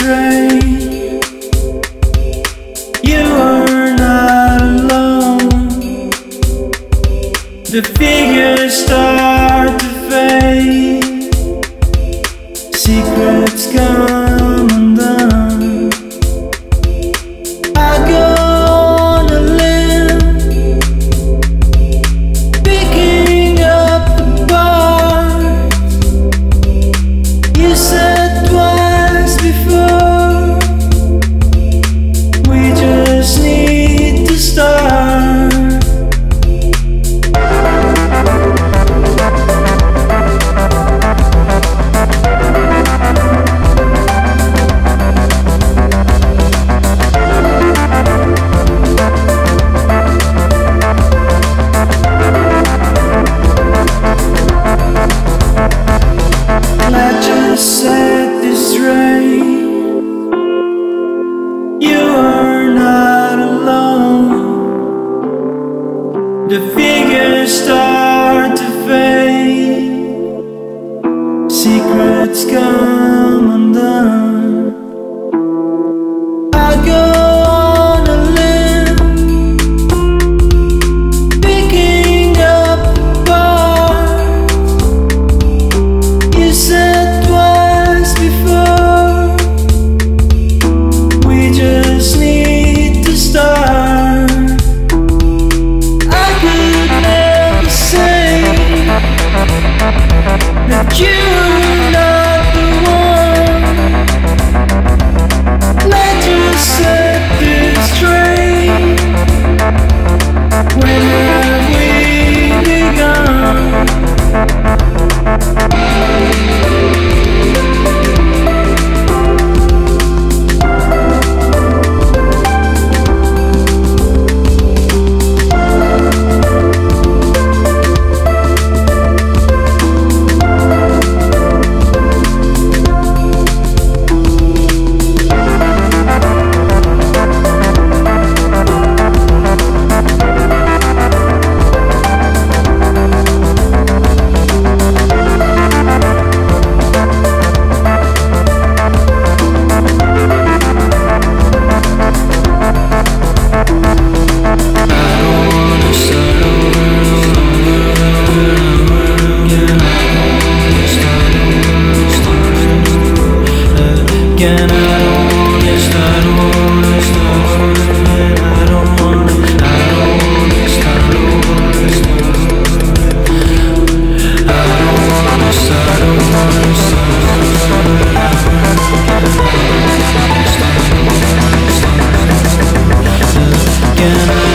rain. You are not alone. The figures start to fade. Secrets come undone. I go on a limb, picking up the parts you said twice before. We just need to start. Set this rain. You are not alone. The figures start to fade. Secrets come undone. I go on a limb, picking up the parts you said before. We just need to start. I could never say that you're not the one. Let's just set this straight. When have we begun? Again, I don't wanna start over. I don't wanna start over. I don't wanna start over. Again,